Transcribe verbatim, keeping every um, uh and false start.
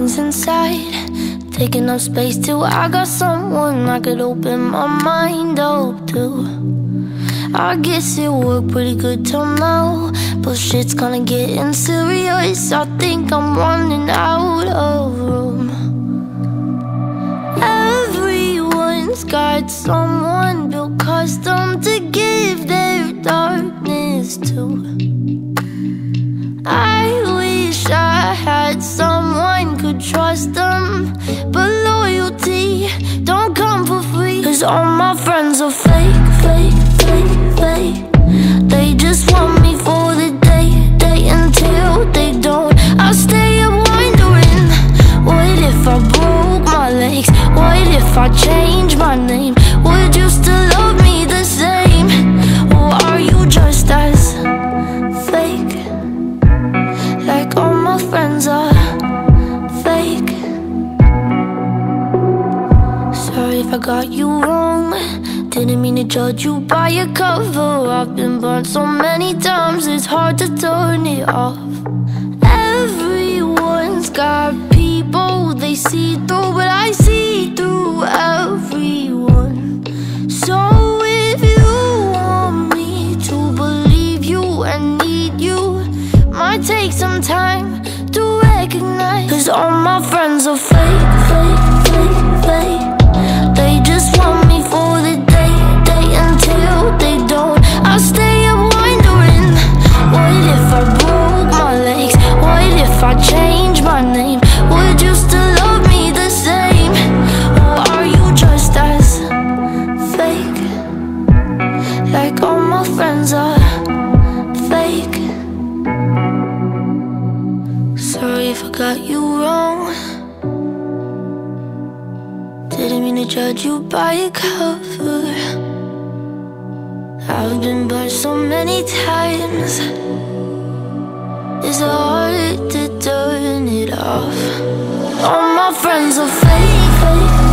feelings inside, taking up space till I got someone I could open my mind up to. I guess it worked pretty good till now, but shit's gonna get serious. I think I'm running out of room. Everyone's got someone built custom to give their darkness to. I wish I had someone could trust them, but loyalty don't come for free. Cause all my friends are fake, fake, fake, fake. They just want me for the day, day until they don't. I stay up wondering, what if I broke my legs? What if I changed my name? Would you still love me the same? Or are you just as fake? Like all my friends are fake. Sorry if I got you wrong, didn't mean to judge you by your cover. I've been burnt so many times, it's hard to turn it off. Everyone's got people they see through, but I see through everyone. So if you want me to believe you and need you, might take some time to recognize. Cause all my friends are fake, fake, fake, fake. They just want me for the day, day until they don't. I stay up wondering, what if I broke my legs? What if I changed my name? Would you still love me the same? Or are you just as fake? Like all my friends are fake. Sorry if I got you wrong, didn't mean to judge you by your cover. I've been burned so many times, it's hard to turn it off. All my friends are fake, fake.